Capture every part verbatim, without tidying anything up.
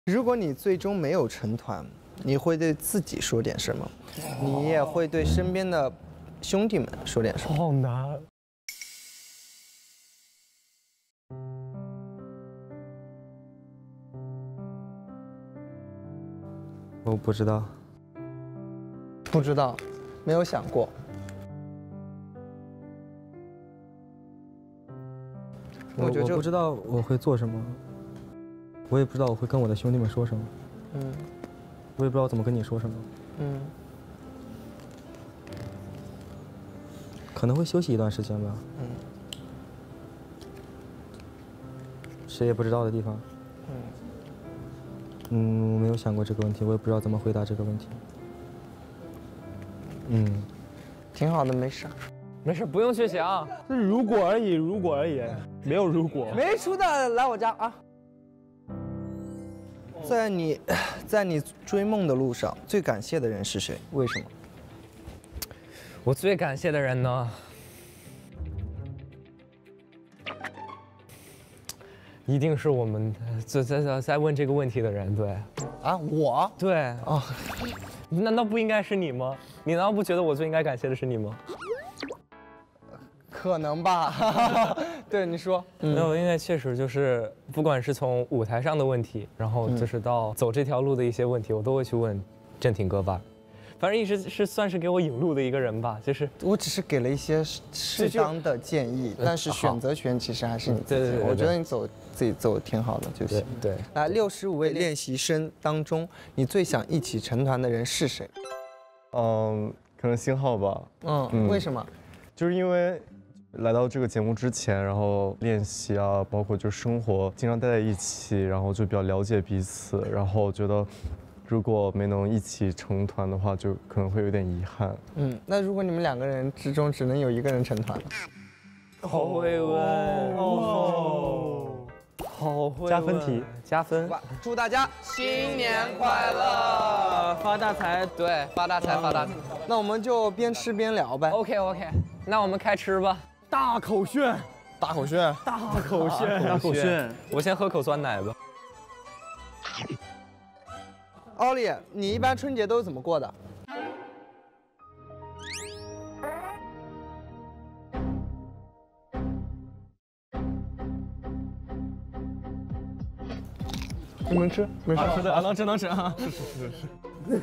如果你最终没有成团，你会对自己说点什么？你也会对身边的兄弟们说点什么？ 好难。 我不知道， 不知道，没有想过。 我我觉得我不知道我会做什么，我也不知道我会跟我的兄弟们说什么， 嗯， 我也不知道怎么跟你说什么， 嗯， 可能会休息一段时间吧， 嗯， 谁也不知道的地方， 嗯， 嗯，我没有想过这个问题，我也不知道怎么回答这个问题，嗯， 挺好的，没事。 没事，不用去想，这如果而已，如果而已，没有如果。 没出的来我家啊！在你，在你追梦的路上，最感谢的人是谁？为什么？ 我最感谢的人呢，一定是我们在在在在问这个问题的人，对。 啊，我？ 对。 哦， 难道不应该是你吗？你难道不觉得我最应该感谢的是你吗？ 可能吧，对你说， 没有，因为确实就是不管是从舞台上的问题，然后就是到走这条路的一些问题，我都会去问振挺哥吧。反正一直是算是给我引路的一个人吧，就是我只是给了一些适当的建议，但是选择权其实还是你自己。对对对，我觉得你走自己走挺好的就行。 对， 来，六十五位练习生当中，你最想一起成团的人是谁？ 嗯，可能星浩吧。 嗯，为什么？ 就是因为。来到这个节目之前，然后练习啊，包括就生活，经常待在一起，然后就比较了解彼此。然后觉得，如果没能一起成团的话，就可能会有点遗憾。 嗯，那如果你们两个人之中只能有一个人成团呢？ 好会问哦，好会加分题， 加分。 祝大家新年快乐， 发大财！对，发大财，发大财。 那我们就边吃边聊呗。 OK OK， 那我们开吃吧。 大口炫， 大口炫， 大口炫，大口炫！ 我先喝口酸奶吧。 奥利，你一般春节都是怎么过的？你们吃，没事， 吃的，能吃能吃啊！ 是是是是。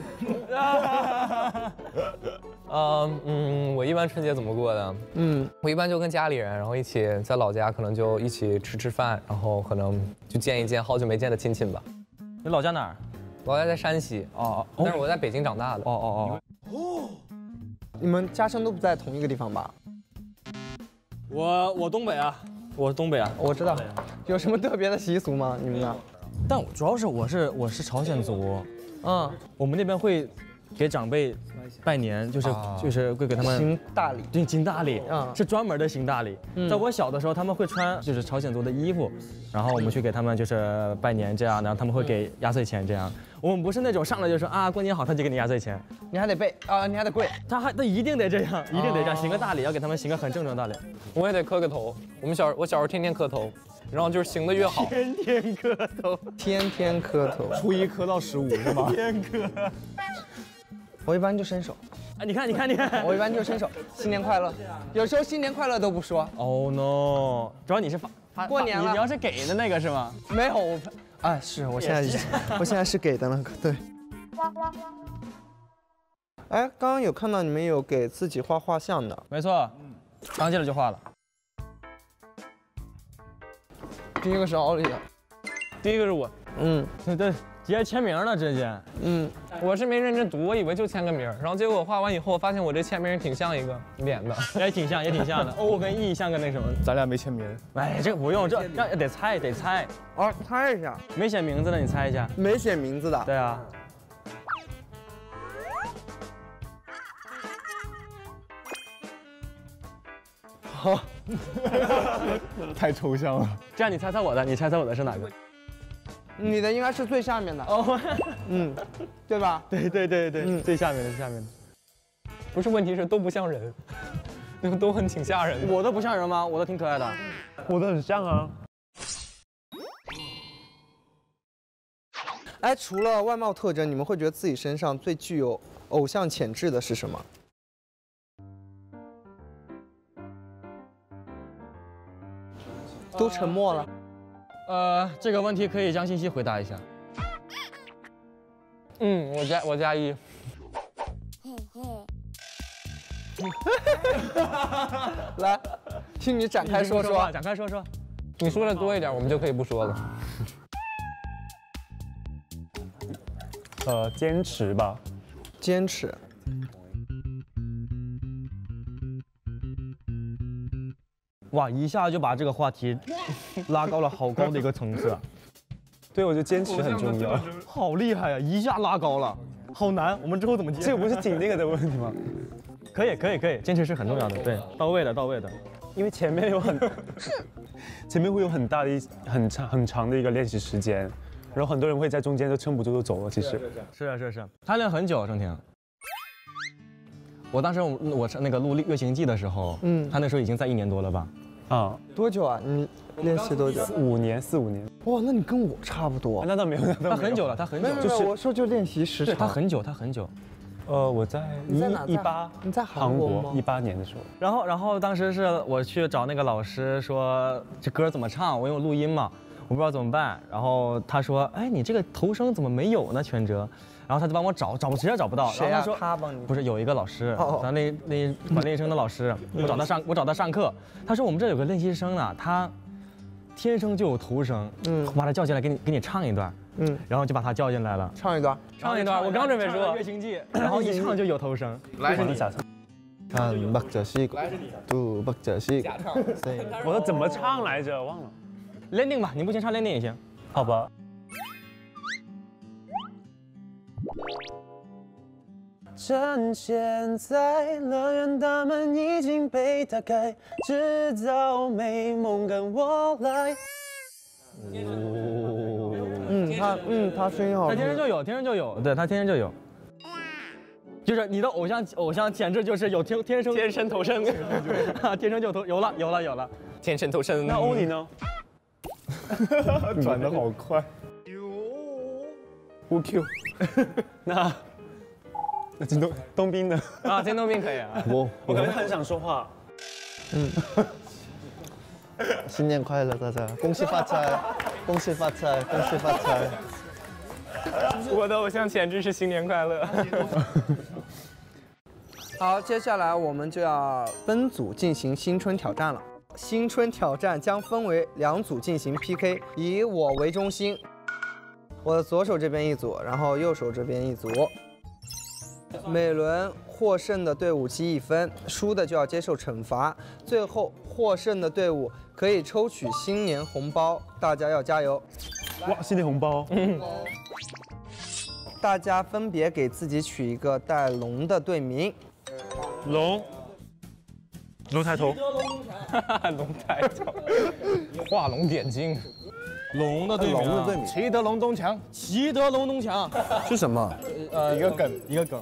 呃嗯，我一般春节怎么过的？嗯，我一般就跟家里人，然后一起在老家，可能就一起吃吃饭，然后可能就见一见好久没见的亲戚吧。 你老家哪儿？ 老家在山西。哦哦。但是我在北京长大的。 哦哦哦。哦。你们家乡都不在同一个地方吧？ 我我东北啊，我是东北啊， 我知道。有什么特别的习俗吗？你们那？ 但主要是我是我是朝鲜族，嗯，我们那边会给长辈拜年，就是、啊、就是会给他们行大礼， 对，行大礼， 嗯， 是专门的行大礼。嗯、在我小的时候，他们会穿就是朝鲜族的衣服，然后我们去给他们就是拜年这样，然后他们会给压岁钱这样。我们不是那种上来就说啊过年好，他就给你压岁钱， 你还得背啊，你还得跪， 他还他一定得这样，一定得这样行个大礼，要给他们行个很正常的大礼。 我也得磕个头，我们小我小时候天天磕头。然后就是行的越好， 天天磕头， 天天磕头， 初一磕到十五是吗？天磕。 我一般就伸手。 啊，你看，你看，你看， 我一般就伸手，新年快乐。有时候新年快乐都不说。 Oh no！ 主要你是发发过年了， 你要是给的那个是吗？ 没有，我哎，是我现在我现在是给的那个，对。哎，刚刚有看到你们有给自己画画像的， 没错，刚进来就画了。 第一个是奥利的， 第一个是我，嗯，对对，直接签名了，直接， 嗯，我是没认真读，我以为就签个名，然后结果我画完以后，发现我这签名挺像一个脸的， 也挺像，也挺像的。O 跟 E 像个那什么， 咱俩没签名， 哎，这个不用，这这得猜，得猜， 哦，猜一下， 没写名字的你猜一下， 没写名字的， 对啊。 好， 太抽象了。 这样你猜猜我的，你猜猜我的是哪个？ 你的应该是最下面的哦，嗯，对吧？ 对对对对，嗯、最下面的，最下面的。 不是，问题是都不像人，那个都很挺吓人的。 我的不像人吗？我的挺可爱的， 我的很像啊。 哎，除了外貌特征，你们会觉得自己身上最具有偶像潜质的是什么？都沉默了。 呃，这个问题可以江欣熙回答一下。 嗯，我加我加一。 来，听你展开说说。 展开说说。 你说的多一点，我们就可以不说了。 呃，坚持吧。 坚持。 哇，一下就把这个话题拉高了好高的一个层次。 对，我觉得坚持很重要。 好厉害呀，一下拉高了，好难。我们之后怎么接？ 这个不是紧那个的问题吗？ 可以，可以，可以，坚持是很重要的，对，到位的，到位的。 因为前面有很，前面会有很大的一很长很长的一个练习时间，然后很多人会在中间就撑不住就走了。其实是啊，是啊是啊，他练很久，郑婷。我当时我我是那个录《月行记》的时候，嗯，他那时候已经在一年多了吧？ 啊， 多久啊？你练习多久？ 五年，四五年。 哇，那你跟我差不多。 那倒没有， 他很久了，他很久。 就是我说就练习时长。 他很久，他很久。 呃，我在你在哪？ 一八， 你在韩国吗？ 一八年的时候。 然后，然后当时是我去找那个老师说这歌怎么唱，我因为我录音嘛，我不知道怎么办。然后他说，哎，你这个头声怎么没有呢，全哲？然后他就帮我找，找不实在找不到。 谁呀？他, 他帮你？ 不是有一个老师，咱那那管练习生的老师，我找他上，我找他上课。他说我们这有个练习生呢，他天生就有头声，嗯，我把他叫进来给你给你唱一段。嗯，然后就把他叫进来了， 唱一段， 唱一段。我刚准备说《月行记》，然后一唱就有头声。 来，是你假唱。 看박자씩，두박자씩。 假唱。 我说怎么唱来着？忘了。 landing 吧，你不行唱 landing 也行。 好吧。趁现在，乐园大门已经被打开，制造美梦跟我来。 嗯，他嗯他声音好， 他天生就有，天生就有，对他天生就有，就是你的偶像偶像潜质就是有天天生天生头生， 天生就头有了有了有了， 天生头生。 那欧尼呢？转得好快。乌 Q， 那那金东东兵呢？ 啊，金东兵可以啊。 我我可能很想说话。 嗯。新年快乐，大家！恭喜发财，恭喜发财，恭喜发财！ 我的偶像潜质是新年快乐。 好，接下来我们就要分组进行新春挑战了。新春挑战将分为两组进行 P K， 以我为中心，我的左手这边一组，然后右手这边一组。每轮获胜的队伍积一分，输的就要接受惩罚。最后获胜的队伍可以抽取新年红包，大家要加油！ 哇，新年红包！嗯， 大家分别给自己取一个带龙的队名。 龙，龙抬头， 龙抬头，画龙点睛。 龙的队名， 龙的队名， 齐德龙东强，齐德龙东强是什么？ 呃，一个梗，一个梗。